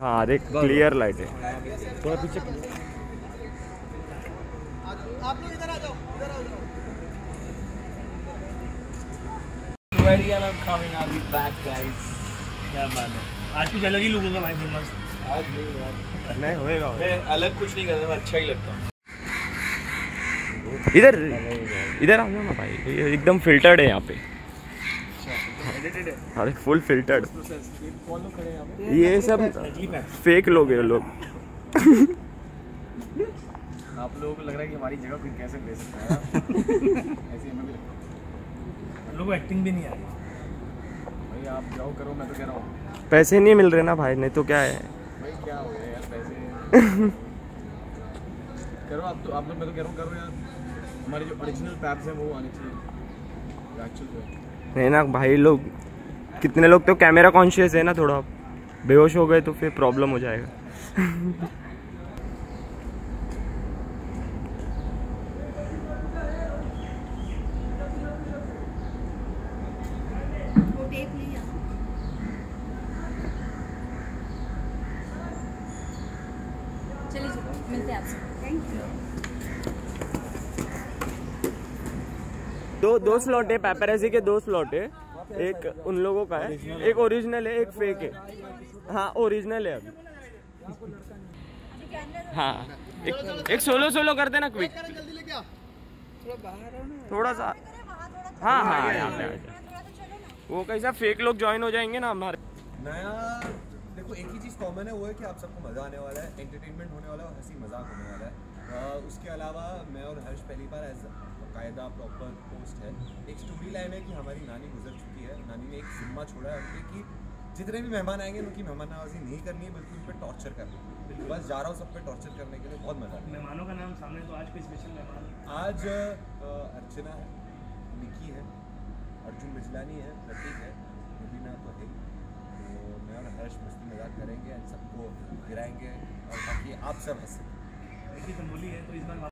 हाँ देख clear light है। थोड़ा पीछे आप लोग इधर आ जाओ, इधर आओ। क्या बात है, आज कुछ अलग ही लुक होगा भाई। मस्त आज नहीं होएगा। मैं अलग कुछ नहीं करता, मैं अच्छा ही लगता हूँ। इधर इधर आ जाओ ना भाई, ये एकदम फिल्टर्ड है यहाँ पे। एडिटेड है, अरे फुल फिल्टर्ड। प्रोसेस। कौन लोग खड़े हैं यहाँ पे? ये सब फेक लोग हैं लोग। आप लोगों को लग रहा है कि हमारी जगह कोई कैसे ले सकता है? ऐसे हमें भी लगता है। हम लोग को एक्टिंग भी नहीं आ रही। भाई आप जाओ करो, मैं तो कह रहा हूँ। पैसे नहीं मिल रहे ना भाई, नहीं तो क्या है। भाई क्या हो गया यार, पैसे करो आप लोग, मैं तो कह रहा हूँ करो यार। हमारे जो ओरिजिनल पैप्स हैं वो आने चाहिए एक्चुअल जो है। नहीं ना भाई, लोग कितने लोग तो कैमरा कॉन्शियस है ना, थोड़ा बेहोश हो गए तो फिर प्रॉब्लम हो जाएगा। चलिए मिलते हैं आपसे। Thank you. दो स्लॉट है, पेपरेसी के 2 स्लॉट है। एक उन लोगों का है, एक ओरिजिनल है, एक फेक है। हाँ ओरिजिनल है अभी। हाँ एक सोलो करते ना क्विक, थोड़ा सा। हाँ हाँ यहाँ पे आ जाए। वो कैसा फेक लोग ज्वाइन हो जाएंगे ना हमारे। नया देखो, एक ही चीज़ कॉमन है, वो है कि आप सबको मज़ा आने वाला है, एंटरटेनमेंट होने वाला है और हंसी मजाक होने वाला है। उसके अलावा मैं और हर्ष पहली बार एज बाकायदा प्रॉपर पोस्ट है। एक स्टोरी लाइन है कि हमारी नानी गुजर चुकी है, नानी ने एक जिम्मा छोड़ा है उनके कि जितने भी मेहमान आएंगे उनकी मेहमान नवाजी नहीं करनी है, बल्कि उन पर टॉर्चर करनी है। बस जा रहा हूँ सब पे टॉर्चर करने के लिए, बहुत मज़ा आता है। मेहमानों का नाम सामने, तो आज कोई स्पेशल मेहमान? आज अर्चना है, निकी है, अर्जुन बिजलानी है, प्रतीक है, मुबीना तो है। तो मैं और हर्ष मस्ती मजाक करेंगे, सबको गिराएंगे और ताकि आप सब हंसें। देखिए तो बोली है तो इस बार